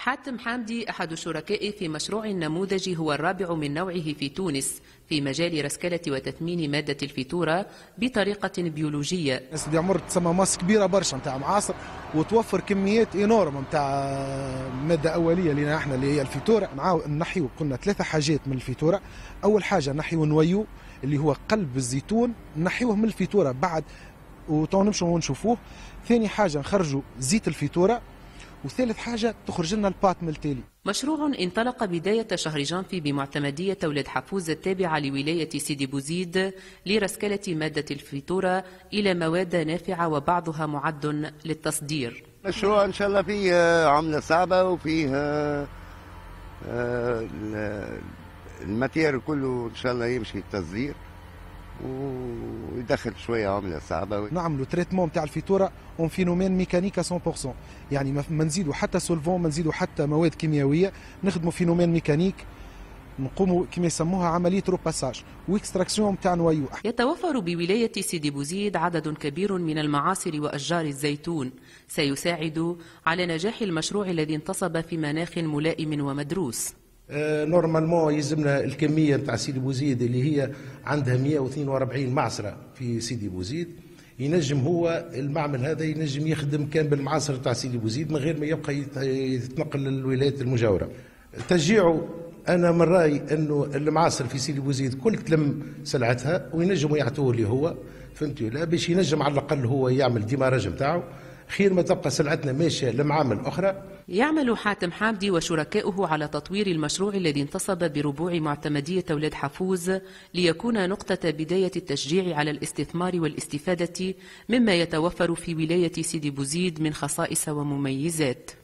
حاتم حامدي أحد الشركاء في مشروع نموذجي هو الرابع من نوعه في تونس في مجال رسكلة وتثمين مادة الفيتورة بطريقة بيولوجية. الناس اللي عمر تسمى ماس كبيرة برشا نتاع معاصر وتوفر كميات انورم نتاع مادة أولية لنا احنا اللي هي الفيتورة. نحيو قلنا ثلاثة حاجات من الفيتورة. أول حاجة نحيو نويو اللي هو قلب الزيتون نحيوه من الفيتورة بعد وتو نمشوا ونشوفوه. ثاني حاجة نخرجوا زيت الفيتورة. وثالث حاجة تخرج لنا البات من التالي. مشروع انطلق بداية شهر جانفي بمعتمدية ولد حفوز التابعة لولاية سيدي بوزيد لرسكلة مادة الفيتورة إلى مواد نافعة وبعضها معد للتصدير. مشروع إن شاء الله فيه عملة صعبة وفيه الماتير كله إن شاء الله يمشي التصدير ويدخل شويه عمله صعبه. نعملوا تريتمون تاع الفيتوره اون فينومين ميكانيكا 100%، يعني ما نزيدوا حتى سولفون، ما نزيدوا حتى مواد كيميائيه، نخدموا فينومين ميكانيك، نقوموا كما يسموها عمليه روباساج واكستراكسيون تاع نويو. يتوفر بولايه سيدي بوزيد عدد كبير من المعاصر واشجار الزيتون سيساعد على نجاح المشروع الذي انتصب في مناخ ملائم ومدروس. نورمالمون يلزمنا الكميه نتاع سيدي بوزيد اللي هي عندها 142 معصره في سيدي بوزيد، ينجم هو المعمل هذا ينجم يخدم كان بالمعاصر نتاع سيدي بوزيد من غير ما يبقى يتنقل للولايات المجاوره. تشجيعه انا من رايي انه المعاصر في سيدي بوزيد كل تلم سلعتها وينجموا يعطوه اللي هو فهمتوا، لا باش ينجم على الاقل هو يعمل ديماراج نتاعو، خير ما تبقى سلعتنا ماشيه لمعامل اخرى. يعمل حاتم حامدي وشركاؤه على تطوير المشروع الذي انتصب بربوع معتمدية ولد حفوز ليكون نقطة بداية التشجيع على الاستثمار والاستفادة مما يتوفر في ولاية سيدي بوزيد من خصائص ومميزات.